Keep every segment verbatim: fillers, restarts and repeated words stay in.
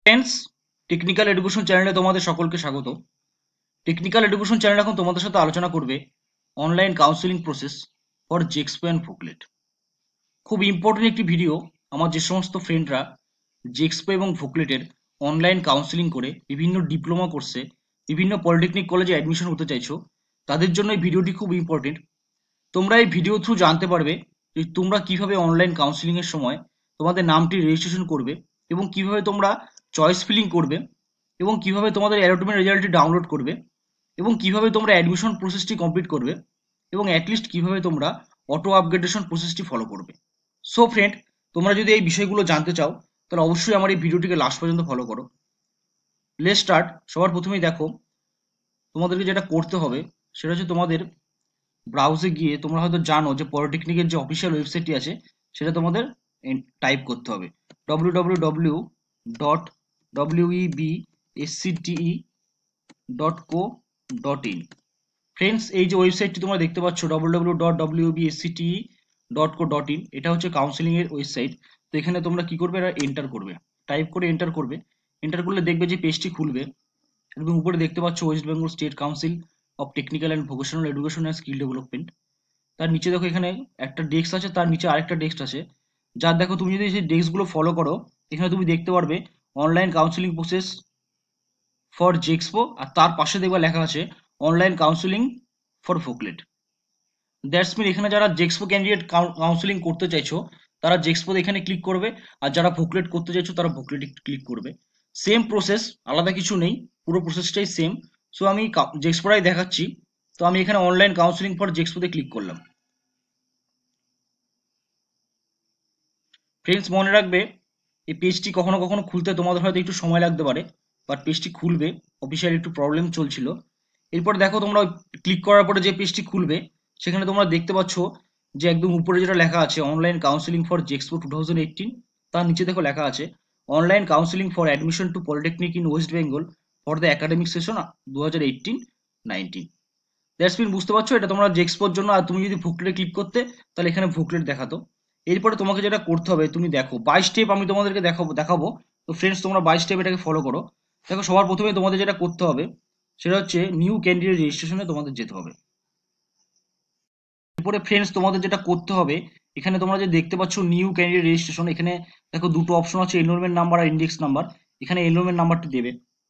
Friends, technical education চ্যানেলে তোমাদের সকলকে স্বাগত। টেকনিক্যাল এডুকেশন চ্যানেল এখন তোমাদের সাথে আলোচনা করবে online counselling process for JEXPO and VOCLET. খুব ইম্পর্টেন্ট একটি ভিডিও। আমার যে সমস্ত ফ্রেন্ডরা জেক্সপো এবং ভোকলেটের অনলাইন কাউন্সিলিং করে বিভিন্ন ডিপ্লোমা কোর্সে বিভিন্ন পলিটেকনিক কলেজে অ্যাডমিশন হতে চাইছো, তাদের জন্য এই ভিডিওটি খুব ইম্পর্টেন্ট। তোমরা এই ভিডিও থ্রু জানতে পারবে যে তোমরা কিভাবে অনলাইন কাউন্সিলিং এর সময় তোমাদের নামটি রেজিস্ট্রেশন করবে এবং কিভাবে তোমরা চয়েস ফিলিং করবে এবং কিভাবে তোমাদের অ্যালটমেন্ট রেজাল্টটি ডাউনলোড করবে এবং কিভাবে তোমরা অ্যাডমিশন প্রসেসটি কমপ্লিট করবে এবং অ্যাটলিস্ট কিভাবে তোমরা অটো আপগ্রেডেশন প্রসেসটি ফলো করবে। সো ফ্রেন্ড, তোমরা যদি এই বিষয়গুলো জানতে চাও তাহলে অবশ্যই আমার এই ভিডিওটিকে লাস্ট পর্যন্ত ফলো করো। Let's start. সবার প্রথমেই দেখো, তোমাদেরকে যেটা করতে হবে সেটা হচ্ছে তোমাদের ব্রাউজে গিয়ে তোমরা হয়তো জানো যে পলিটেকনিকের যে অফিসিয়াল ওয়েবসাইটটি আছে সেটা তোমাদের টাইপ করতে হবে W W W dot WBSCTE dot co dot in. Friends, এই যে ওয়েবসাইটটি তোমরা দেখতে পাচ্ছ W W W dot WBSCTE dot co dot in, এটা হচ্ছে কাউন্সিলিং এর ওয়েবসাইট। তো এখানে তোমরা কি করবে, এটা এন্টার করবে, টাইপ করে এন্টার করবে। এন্টার করলে দেখবে যে পেজটি খুলবে। একদম উপরে দেখতে পাচ্ছ West Bengal state council of technical and vocational education and skill development. তার নিচে দেখো এখানে একটা ডেস্ক আছে, তার নিচে আরেকটা ডেস্ক আছে। যার দেখো তুমি যদি সেই ডেস্কগুলো ফলো করো, এখানে তুমি দেখতে পারবে online counselling process for JEXPO, আর তার পাশে দেখবা লেখা আছে online counselling for VOCLET. That's mean এখানে যারা জেক্সপো ক্যান্ডিডেট কাউন্সিলিং করতে চাইছো তারা জেক্সপোতে এখানে ক্লিক করবে, আর যারা ভোকলেট করতে চাইছো তারা ভোকলেটে ক্লিক করবে। সেম প্রসেস, আলাদা কিছু নেই, পুরো প্রসেসটাই সেম। সো আমি জেক্সপোটাই দেখাচ্ছি। তো আমি এখানে অনলাইন কাউন্সিলিং ফর জেক্সপোতে ক্লিক করলাম। ফ্রেন্ডস, মনে রাখবে এই পেজটি কখনো কখনো খুলতে তোমাদের হয়তো একটু সময় লাগতে পারে, বাট পেজটি খুলবে। অফিসিয়াল একটু প্রবলেম চলছিল। এরপর দেখো তোমরা ক্লিক করার পরে যে পেজটি খুলবে সেখানে তোমরা দেখতে পাচ্ছ যে একদম উপরে যেটা লেখা আছে online counselling for JEXPO two thousand eighteen, তার নিচে দেখো লেখা আছে online counselling for admission to polytechnic in West Bengal for the academic session দু হাজার এইটিন নাইনটিন। দ্যাটস মিন বুঝতে পারছো এটা তোমরা জেক্সপোর জন্য। আর তুমি যদি ভুকলেটে ক্লিক করতে তাহলে এখানে ভুকলেট দেখাতো। এরপরে তোমাকে যেটা করতে হবে, তুমি দেখো বাইশ স্টেপ আমি তোমাদেরকে দেখাবো দেখাবো তো ফ্রেন্ডস, তোমরা বাইশ স্টেপ এটাকে ফলো করো। দেখো, সবার প্রথমে তোমাদের যেটা করতে হবে সেটা হচ্ছে নিউ ক্যান্ডিডেট রেজিস্ট্রেশনে তোমাদের যেতে হবে। এরপরে ফ্রেন্ডস, তোমাদের যেটা করতে হবে, এখানে তোমরা যে দেখতে পাচ্ছ নিউ ক্যান্ডিডেট রেজিস্ট্রেশন, এখানে দেখো দুটো অপশন আছে, এনরোলমেন্ট নাম্বার আর ইন্ডেক্স নাম্বার। এখানে এনরোলমেন্ট নাম্বারটি দেবে।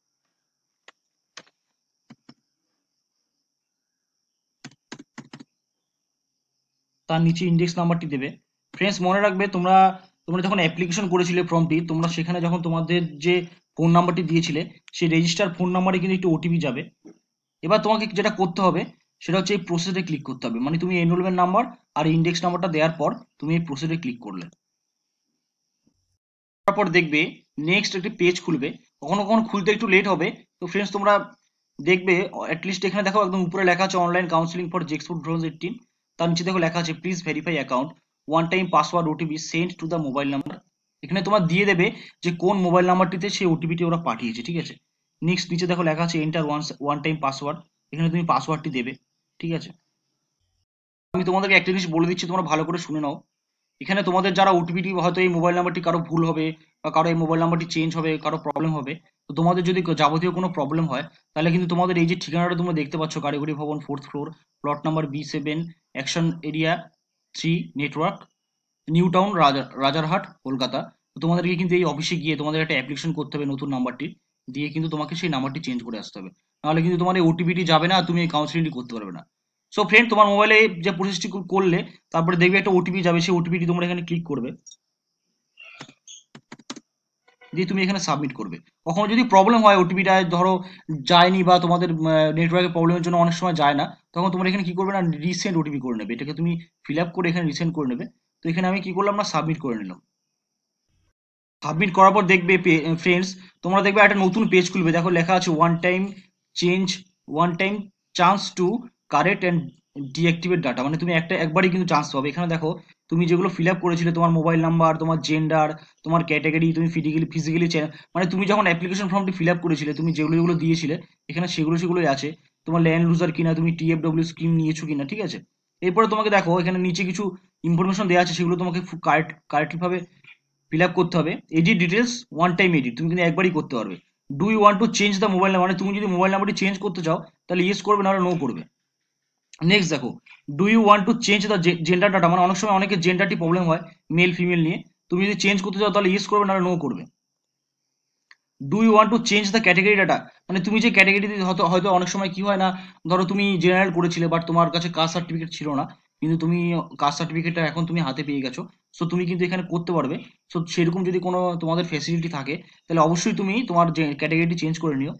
তার নিচে ইন্ডেক্স নাম্বারটি দেবে। ফ্রেন্ডস, মনে রাখবে তোমরা তোমরা যখন অ্যাপ্লিকেশন করেছিলে ফর্মটি, তোমরা সেখানে যখন তোমাদের যে ফোন নাম্বারটি দিয়েছিলে সেই রেজিস্টার ফোন নাম্বারে কিন্তু একটি ওটিপি যাবে। এবার তোমাকে যেটা করতে হবে সেটা হচ্ছে এই প্রসেসে ক্লিক করতে হবে। মানে তুমি এনরোলমেন্ট নাম্বার আর ইন্ডেক্স নাম্বারটা দেওয়ার পর তুমি এই প্রসেসে ক্লিক করলে, তারপর দেখবে নেক্সট একটি পেজ খুলবে। কখনো কখনো খুলতে একটু লেট হবে। তো ফ্রেন্ডস, তোমরা দেখবে অ্যাটলিস্ট এখানে দেখো একদম উপরে লেখা আছে online counselling for JEXPO two thousand eighteen. তার নিচে দেখো লেখা আছে please verify account, one time password OTP send to the mobile number. এখানে তোমার দিয়ে দেবে যে কোন মোবাইল নাম্বারটিতে সেই ওটিপিটি ওরা পাঠিয়েছে, ঠিক আছে। নেক্সট নিচে দেখো লেখা আছে enter one one time password. এখানে তুমি পাসওয়ার্ডটি দেবে, ঠিক আছে। আমি তোমাদেরকে একটা জিনিস বলে দিচ্ছি, তোমরা ভালো করে শুনে নাও। এখানে তোমাদের যারা ওটিপিটি, হয়তো এই মোবাইল নাম্বারটি কারো ভুল হবে বা কারো এই মোবাইল নাম্বারটি চেঞ্জ হবে, কারো প্রবলেম হবে। তো তোমাদের যদি যাবতীয় কোনো প্রবলেম হয় তাহলে কিন্তু তোমাদের এই যে ঠিকানাটা তোমরা দেখতে পাচ্ছ, Karigari Bhavan fourth floor, plot number B seven, action area three, network, New Town, Rajarhat, Kolkata. তো তোমাদেরকে কিন্তু এই অফিসে গিয়ে তোমাদের একটা অ্যাপ্লিকেশন করতে হবে নতুন নাম্বারটি দিয়ে, কিন্তু তোমাকে সেই নাম্বারটি চেঞ্জ করে আসতে হবে। নাহলে কিন্তু তোমার এই ওটিপিটি যাবে না, তুমি এই কাউন্সিলিংটি করতে পারবে না। সো ফ্রেন্ড, তোমার মোবাইলে যে প্রসেসটি করলে তারপরে দেখবে একটা ওটিপি যাবে, সেই ওটিপিটি তোমরা এখানে ক্লিক করবে, দিয়ে তুমি এখানে সাবমিট করবে। কখনো যদি প্রবলেম হয় ওটিপিটা ধরো যায়নি বা তোমাদের নেটওয়ার্কের প্রবলেমের জন্য অনেক সময় যায় না, তখন তোমরা এখানে কি করবে না, রিসেন্ড ওটিপি করে নেবে। এটাকে তুমি ফিল আপ করে এখানে রিসেন্ড করে নেবে। তো এখানে আমি কি করলাম না, সাবমিট করে নিলাম। সাবমিট করার পর দেখবে ফ্রেন্ডস, তোমরা দেখবে একটা নতুন পেজ খুলবে। দেখো লেখা আছে one time change, one time chance to correct and deactivate data. মানে তুমি একটা একবারই কিন্তু চান্স পাবে। এখানে দেখো তুমি যেগুলো ফিল আপ করেছিলে, তোমার মোবাইল নাম্বার, তোমার জেন্ডার, তোমার ক্যাটাগরি, তুমি ফিজিক্যালি ফিজিক্যালি মানে তুমি যখন অ্যাপ্লিকেশন ফর্মটি ফিল আপ করেছিলে, তুমি যেগুলো যেগুলো দিয়েছিলে এখানে সেগুলো সেগুলোই আছে। তোমার ল্যান্ড লুজার কিনা, তুমি টিএফডব্লিউ স্কিম নিয়েছো কিনা, ঠিক আছে। এরপরে তোমাকে দেখো এখানে নিচে কিছু ইনফরমেশন দেওয়া আছে, সেগুলো তোমাকে কারেক্ট কারেক্টলি ভাবে ফিল আপ করতে হবে। Edit details one time edit, তুমি কিন্তু একবারই করতে পারবে। Do you want to change the mobile number, মানে তুমি যদি মোবাইল নাম্বারটি চেঞ্জ করতে চাও তাহলে ইয়েস করবে, নাহলে নো করবে। নেক্সট দেখো, do you want to change the gender data, মানে অনেক সময় অনেকের জেন্ডারটি প্রবলেম হয় মেল ফিমেল নিয়ে, তুমি যদি চেঞ্জ করতে চাও তাহলে ইয়েস করবে, নাহলে নো করবে। Do you want to change the category data, মানে তুমি যে ক্যাটাগরিতে হয়তো হয়তো অনেক সময় কি হয় না, ধরো তুমি জেনারেল করেছিলে বাট তোমার কাছে কাস্ট সার্টিফিকেট ছিল না, কিন্তু তুমি কাস্ট সার্টিফিকেটটা এখন তুমি হাতে পেয়ে গেছো, সো তুমি কিন্তু এখানে করতে পারবে। সো সেরকম যদি কোনো তোমাদের ফ্যাসিলিটি থাকে তাহলে অবশ্যই তুমি তোমার যে ক্যাটাগরিটি চেঞ্জ করে নিও।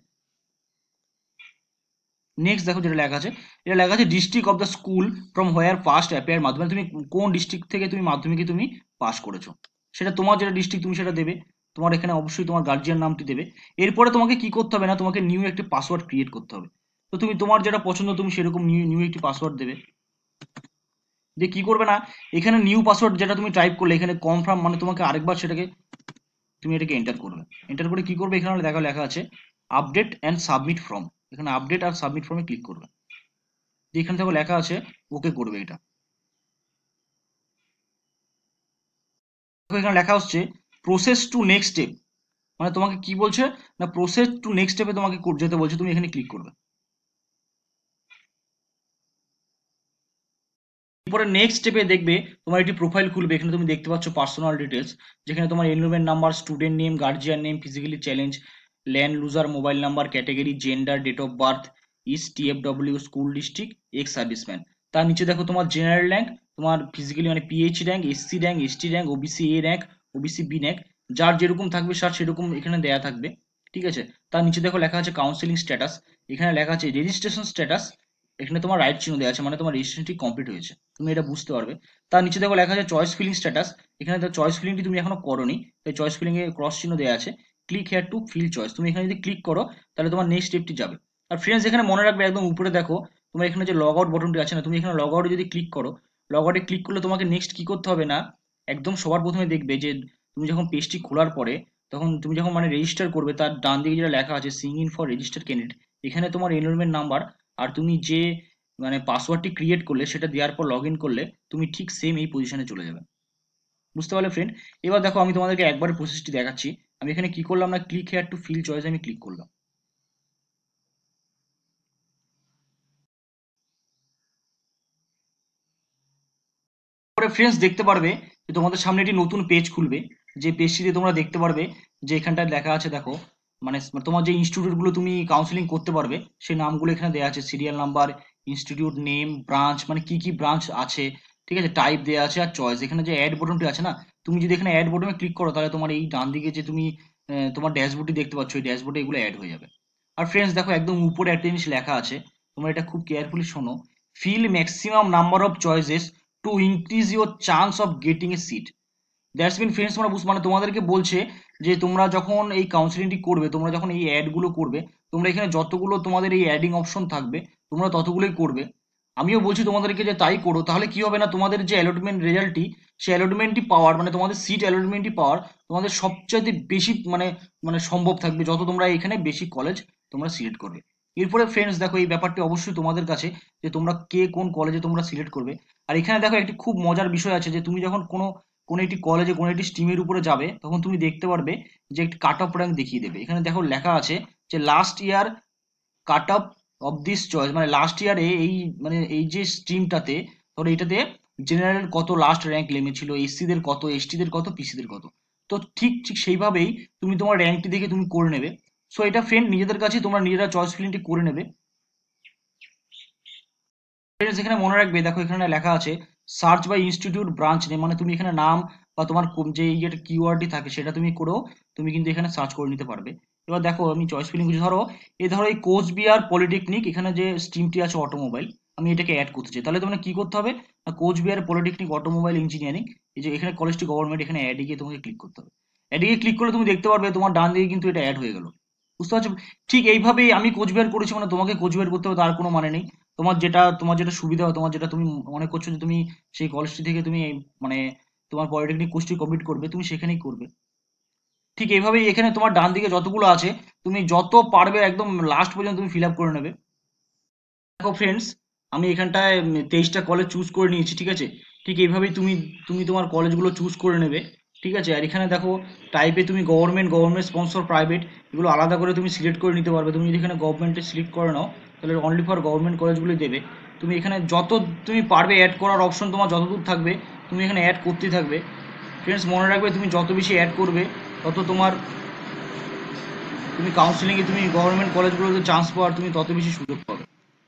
নেক্সট দেখো যেটা লেখা আছে, এটা লেখা আছে district of the school from where first appear মাধ্যমে, তুমি কোন ডিস্ট্রিক্ট থেকে তুমি মাধ্যমিকে তুমি পাস করেছো, সেটা তোমার যেটা ডিস্ট্রিক্ট তুমি সেটা দেবে। তোমার এখানে অবশ্যই তোমার গার্জিয়ান নামটি দেবে। এরপরে তোমাকে কি করতে হবে না, তোমাকে নিউ একটি পাসওয়ার্ড ক্রিয়েট করতে হবে। তো তুমি তোমার যেটা পছন্দ তুমি সেরকম নিউ নিউ একটি পাসওয়ার্ড দেবে। যে কি করবে না, এখানে নিউ পাসওয়ার্ড যেটা তুমি টাইপ করলে এখানে কনফার্ম, মানে তোমাকে আরেকবার সেটাকে তুমি এটাকে এন্টার করবে। এন্টার করে কি করবে, এখানে দেখা লেখা আছে আপডেট অ্যান্ড সাবমিট ফর্ম, এখানে আপডেট আর সাবমিট ফর্মে ক্লিক করবে। যেখানে থেকে লেখা আছে ওকে করবে এটা। দেখো এখানে লেখা হচ্ছে প্রসেস টু নেক্সট স্টেপ, মানে তোমাকে কি বলছে না, প্রসেস টু নেক্সট স্টেপে তোমাকে কর- যেতে বলছে, তুমি এখানে ক্লিক করবে। এরপরে নেক্সট স্টেপে দেখবে তোমার একটি প্রোফাইল খুলবে, এখানে তুমি দেখতে পাচ্ছ পার্সোনাল ডিটেলস, যেখানে তোমার enrolment number, student name, guardian name, physically challenge, land loser, mobile number, category, gender, date of birth, is TFW, school district, ex serviceman. তার নিচে দেখো তোমার জেনারেল র্যাঙ্ক, তোমার ফিজিক্যালি মানে PH rank, SC rank, ST rank, OBC A rank, OBC B rank, যার যেরকম থাকবে তার সেরকম এখানে দেয়া থাকবে। ঠিক আছে, তার নিচে দেখো লেখা আছে কাউন্সিলিং স্ট্যাটাস, এখানে লেখা আছে রেজিস্ট্রেশন স্ট্যাটাস, এখানে তোমার রাইট চিহ্ন দেওয়া আছে, মানে তোমার রেজিস্ট্রেশনটি কমপ্লিট হয়েছে, তুমি এটা বুঝতে পারবে। তার নিচে দেখো লেখা আছে চয়েস ফিলিং স্ট্যাটাস, এখানে তো চয়েস ফিলিংটি তুমি এখনো করোনি, তাই চয়েস ফিলিং এ ক্রস চিহ্ন দেওয়া আছে। Click here to fill choice, তুমি এখানে যদি ক্লিক করো তাহলে তোমার নেক্সট স্টেপটি যাবে। আর ফ্রেন্ডস এখানে মনে রাখবে একদম উপরে দেখো তোমার এখানে যে লগ আউট বটনটি আছে না, তুমি এখানে লগ আউটে যদি ক্লিক করো, লগ আউটে ক্লিক করলে তোমাকে নেক্সট কি করতে হবে না, একদম সবার প্রথমে দেখবে যে তুমি যখন পেজটি খোলার পরে, তখন তুমি যখন মানে রেজিস্টার করবে তার ডান দিকে যেটা লেখা আছে sign in for register candidate, এখানে তোমার এনরোলমেন্ট নাম্বার আর তুমি যে মানে পাসওয়ার্ডটি ক্রিয়েট করলে সেটা দেওয়ার পর লগ ইন করলে তুমি ঠিক সেম এই পজিশনে চলে যাবে। বুঝতে পারলে ফ্রেন্ড? এবার দেখো আমি তোমাদেরকে একবারে প্রসেসটি দেখাচ্ছি। আমি এখানে কি করলাম না, click here to fill choice আমি ক্লিক করলাম। পরে ফ্রেন্ডস দেখতে পারবে যে তোমাদের সামনে একটি নতুন পেজ খুলবে, যে পেজটিতে তোমরা দেখতে পারবে যে এখানটায় লেখা আছে দেখো, মানে তোমার যে ইনস্টিটিউটগুলো তুমি কাউন্সিলিং করতে পারবে সেই নামগুলো এখানে দেওয়া আছে, serial number, institute name, branch, মানে কি কি ব্রাঞ্চ আছে, ঠিক আছে, টাইপ দেওয়া আছে আর চয়েস। এখানে যে অ্যাড বটনটি আছে না, তুমি যদি এখানে অ্যাড বটনে ক্লিক করো তাহলে তোমার এই ডান দিকে যে তুমি আহ, তোমার ড্যাশবোর্ডটি দেখতে পাচ্ছ, এই ড্যাশবোর্ডে এগুলো অ্যাড হয়ে যাবে। আর ফ্রেন্ডস দেখো একদম উপরে একটা জিনিস লেখা আছে, তোমরা এটা খুব কেয়ারফুলি শোনো, fill maximum number of choices to increase your chance of getting a seat. That's mean friends, তোমরা বুঝ- মানে তোমাদেরকে বলছে যে তোমরা যখন এই কাউন্সিলিংটি করবে, তোমরা যখন এই অ্যাডগুলো করবে, তোমরা এখানে যতগুলো তোমাদের এই অ্যাডিং অপশন থাকবে তোমরা ততগুলোই করবে। আমিও বলছি তোমাদেরকে যে তাই করো, তাহলে কি হবে না, তোমাদের যে অ্যালটমেন্ট রেজাল্টটি, সেই অ্যালটমেন্টটি পাওয়ার মানে তোমাদের সিট অ্যালটমেন্টটি পাওয়ার তোমাদের সবচাইতে বেশি মানে মানে সম্ভব থাকবে যত তোমরা এখানে বেশি কলেজ তোমরা সিলেক্ট করবে। এরপরে ফ্রেন্ডস দেখো এই ব্যাপারটি অবশ্যই তোমাদের কাছে যে তোমরা কে কোন কলেজে তোমরা সিলেক্ট করবে। আর এখানে দেখো একটি খুব মজার বিষয় আছে যে তুমি যখন কোনো কোনো একটি কলেজে কোনো একটি স্ট্রিমের উপরে যাবে তখন তুমি দেখতে পারবে যে একটি কাট অফ র্যাঙ্ক দেখিয়ে দেবে। এখানে দেখো লেখা আছে যে last year cut off of this choice, মানে লাস্ট ইয়ারে এই মানে এই যে স্ট্রিমটাতে ধরো এটাতে জেনারেল কত লাস্ট র্যাঙ্ক নেমেছিল, এসসিদের কত, এসটিদের কত, পিসিদের কত। তো ঠিক ঠিক সেইভাবেই তুমি তোমার র্যাঙ্কটি দেখে তুমি করে নেবে। সো এটা ফ্রেন্ড নিজেদের কাছে তোমরা নিজেরা চয়েস ফিলিংটি করে নেবে। Friends, এখানে মনে রাখবে দেখো এখানে লেখা আছে search by institute branch name, মানে তুমি এখানে নাম বা তোমার কোন যে ইয়ের কিওয়ার্ডটি থাকে সেটা তুমি করেও তুমি কিন্তু এখানে সার্চ করে নিতে পারবে। এবার দেখো আমি চয়েস ফিলিং করছি, ধরো এই ধরো এই কোচবিহার পলিটেকনিক, এখানে যে স্ট্রিমটি আছে অটোমোবাইল, আমি এটাকে অ্যাড করতে চাই, তাহলে তোমাকে কি করতে হবে না, কোচবিহার পলিটেকনিক অটোমোবাইল ইঞ্জিনিয়ারিং, এই যে এখানে কলেজটি গভর্নমেন্ট, এখানে অ্যাডে গিয়ে তোমাকে ক্লিক করতে হবে। অ্যাডে গিয়ে ক্লিক করলে তুমি দেখতে পারবে তোমার ডান দিকে কিন্তু এটা অ্যাড হয়ে গেল। বুঝতে পারছো? ঠিক এইভাবেই আমি কোচবিহার করেছি, মানে তোমাকে কোচবিহার করতে হবে তার কোনো মানে নেই। তোমার যেটা তোমার যেটা সুবিধা হয়, তোমার যেটা তুমি মনে করছো যে তুমি সেই কলেজটি থেকে তুমি মানে তোমার পলিটেকনিক কোর্সটি কমপ্লিট করবে, তুমি সেখানেই করবে। ঠিক এইভাবেই এখানে তোমার ডান দিকে যতগুলো আছে তুমি যত পারবে একদম লাস্ট পর্যন্ত তুমি ফিল আপ করে নেবে। দেখো ফ্রেন্ডস, আমি এখানটায় তেইশটা কলেজ চুজ করে নিয়েছি, ঠিক আছে। ঠিক এইভাবেই তুমি তুমি তোমার কলেজগুলো চুজ করে নেবে। ঠিক আছে। আর এখানে দেখো টাইপে তুমি গভর্নমেন্ট, গভর্নমেন্ট স্পন্সর, প্রাইভেট এগুলো আলাদা করে তুমি সিলেক্ট করে নিতে পারবে। তুমি যদি এখানে গভর্নমেন্টে সিলেক্ট করে নাও তাহলে অনলি ফর গভর্নমেন্ট কলেজগুলোই দেবে। তুমি এখানে যত তুমি পারবে অ্যাড করার অপশন তোমার যতদূর থাকবে তুমি এখানে অ্যাড করতেই থাকবে। ফ্রেন্ডস মনে রাখবে তুমি যত বেশি অ্যাড করবে তত তোমার তুমি কাউন্সিলিংয়ে তুমি গভর্নমেন্ট কলেজগুলোতে চান্স পাওয়ার তুমি তত বেশি সুযোগ পাবে।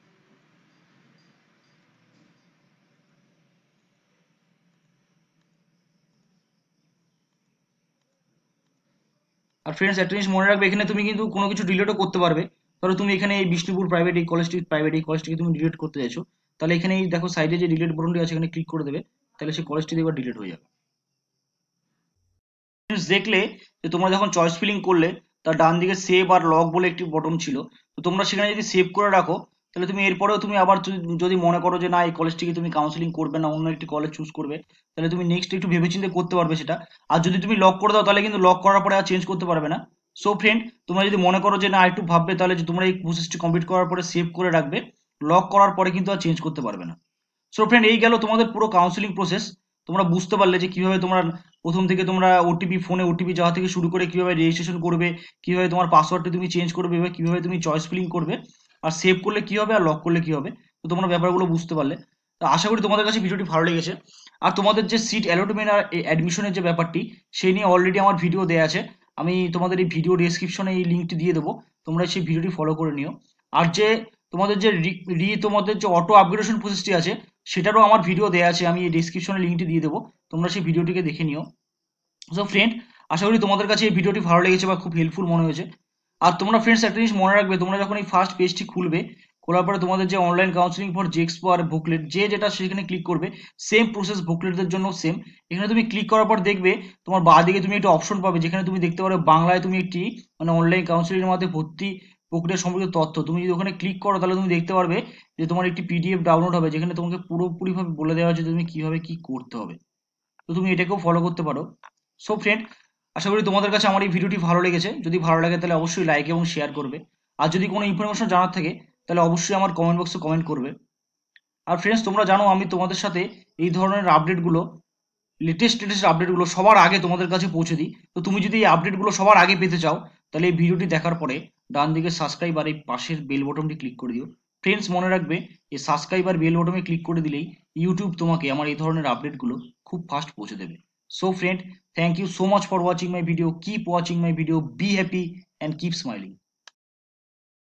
আর ফ্রেন্ডস একটা জিনিস মনে রাখবে এখানে তুমি কিন্তু কোনো কিছু ডিলিটও করতে পারবে। ধরো তুমি এখানে এই বিষ্ণুপুর প্রাইভেট এই কলেজটি প্রাইভেট এই কলেজটিকে তুমি ডিলিট করতে চাইছো, তাহলে এখানে এই দেখো সাইডে যে ডিলিট বাটনটি আছে এখানে ক্লিক করে দেবে, তাহলে সেই কলেজটি এবার ডিলিট হয়ে যাবে। Friends, দেখলে যে তোমরা যখন চয়েস ফিলিং করলে তার ডান দিকে সেভ আর লক বলে একটি বটন ছিল, তো তোমরা সেখানে যদি সেভ করে রাখো তাহলে তুমি এরপরেও তুমি আবার যদি যদি মনে করো যে না এই কলেজটিকে তুমি কাউন্সিলিং করবে না, অন্য একটি কলেজ চুজ করবে, তাহলে তুমি নেক্সট একটু ভেবেচিন্তে করতে পারবে সেটা। আর যদি তুমি লক করে দাও তাহলে কিন্তু লক করার পরে আর চেঞ্জ করতে পারবে না। সো ফ্রেন্ড, তোমরা যদি মনে করো যে না একটু ভাববে তাহলে যে তোমরা এই প্রসেসটি কমপ্লিট করার পরে সেভ করে রাখবে, লক করার পরে কিন্তু আর চেঞ্জ করতে পারবে না। সো ফ্রেন্ড, এই গেল তোমাদের পুরো কাউন্সিলিং প্রসেস। তোমরা বুঝতে পারলে যে কিভাবে তোমরা প্রথম থেকে তোমরা ওটিপি ফোনে ওটিপি যাওয়া থেকে শুরু করে কিভাবে রেজিস্ট্রেশন করবে, কিভাবে তোমার পাসওয়ার্ডটি তুমি চেঞ্জ করবে, এবার কিভাবে তুমি চয়েস ফিলিং করবে, আর সেভ করলে কি হবে আর লক করলে কি হবে। তো তোমরা ব্যাপারগুলো বুঝতে পারলে। তো আশা করি তোমাদের কাছে ভিডিওটি ভালো লেগেছে। আর তোমাদের যে সিট অ্যালটমেন্ট আর অ্যাডমিশনের যে ব্যাপারটি সেই নিয়ে অলরেডি আমার ভিডিও দেওয়া আছে। আমি তোমাদের এই ভিডিও ডেসক্রিপশনে এই লিঙ্কটি দিয়ে দেবো, তোমরা সেই ভিডিওটি ফলো করে নিও। আর যে তোমাদের যে রি রি তোমাদের যে অটো আপগ্রেডেশন প্রসেসটি আছে সেটারও আমার ভিডিও দেওয়া আছে, আমি এই ডিসক্রিপশনে লিঙ্কটি দিয়ে দেবো, তোমরা সেই ভিডিওটিকে দেখে নিও। সো ফ্রেন্ড, আশা করি তোমাদের কাছে এই ভিডিওটি ভালো লেগেছে বা খুব হেল্পফুল মনে হয়েছে। আর তোমরা ফ্রেন্ডস একটা জিনিস মনে রাখবে, তোমরা যখন এই ফার্স্ট পেজটি খুলবে, খোলার পরে তোমাদের যে অনলাইন কাউন্সিলিং ফর জেএক্সপো আর বুকলেট যে যেটা সেখানে ক্লিক করবে, সেম প্রসেস বুকলেটদের জন্য সেম। এখানে তুমি ক্লিক করার পর দেখবে তোমার বাঁ দিকে তুমি একটা অপশন পাবে যেখানে তুমি দেখতে পারো বাংলায় তুমি একটি মানে অনলাইন কাউন্সিলিং এর মধ্যে ভর্তি প্রক্রিয়া সম্পর্কিত তথ্য। তুমি যদি ওখানে ক্লিক করো তাহলে তুমি দেখতে পারবে যে তোমার একটি পিডিএফ ডাউনলোড হবে যেখানে তোমাকে পুরোপুরিভাবে বলে দেওয়া হয়েছে তুমি কিভাবে কি করতে হবে। তো তুমি এটাকেও ফলো করতে পারো। সো ফ্রেন্ড, আশা করি তোমাদের কাছে আমার এই ভিডিওটি ভালো লেগেছে। যদি ভালো লাগে তাহলে অবশ্যই লাইক এবং শেয়ার করবে। আর যদি কোনো ইনফরমেশন জানার থাকে তাহলে অবশ্যই আমার কমেন্ট বক্সে কমেন্ট করবে। আর ফ্রেন্ডস, তোমরা জানো আমি তোমাদের সাথে এই ধরনের আপডেটগুলো, লেটেস্ট লেটেস্ট আপডেটগুলো সবার আগে তোমাদের কাছে পৌঁছে দিই। তো তুমি যদি এই আপডেটগুলো সবার আগে পেতে চাও তাহলে এই ভিডিওটি দেখার পরে ডান দিকে সাবস্ক্রাইব আর এই পাশের বেল বটনটি ক্লিক করে দিও। ফ্রেন্ডস মনে রাখবে এই সাবস্ক্রাইব আর বেল বটনে ক্লিক করে দিলেই ইউটিউব তোমাকে আমার এই ধরনের আপডেটগুলো খুব ফাস্ট পৌঁছে দেবে। So friend, thank you so much for watching my video, keep watching my video, be happy and keep smiling.